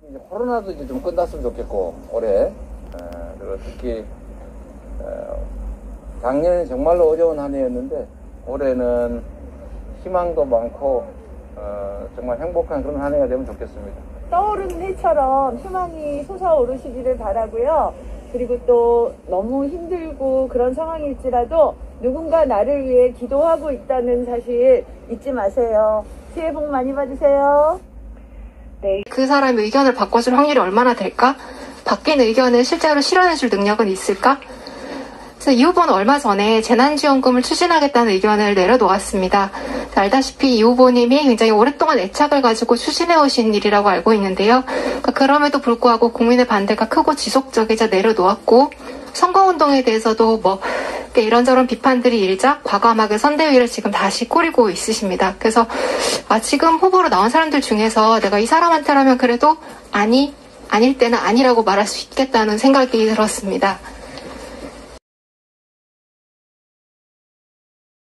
이제 코로나도 이제 좀 끝났으면 좋겠고 올해 그리고 특히 작년에 정말로 어려운 한 해였는데 올해는 희망도 많고 정말 행복한 그런 한 해가 되면 좋겠습니다. 떠오르는 해처럼 희망이 솟아오르시기를 바라고요. 그리고 또 너무 힘들고 그런 상황일지라도 누군가 나를 위해 기도하고 있다는 사실 잊지 마세요. 새해 복 많이 받으세요. 네. 그 사람의 의견을 바꿔줄 확률이 얼마나 될까? 바뀐 의견을 실제로 실현해줄 능력은 있을까? 그래서 이 후보는 얼마 전에 재난지원금을 추진하겠다는 의견을 내려놓았습니다. 알다시피 이 후보님이 굉장히 오랫동안 애착을 가지고 추진해오신 일이라고 알고 있는데요. 그럼에도 불구하고 국민의 반대가 크고 지속적이자 내려놓았고 선거운동에 대해서도 이런저런 비판들이 일자 과감하게 선대위를 지금 다시 꾸리고 있으십니다. 그래서 지금 후보로 나온 사람들 중에서 내가 이 사람한테라면 그래도 아닐 때는 아니라고 말할 수 있겠다는 생각이 들었습니다.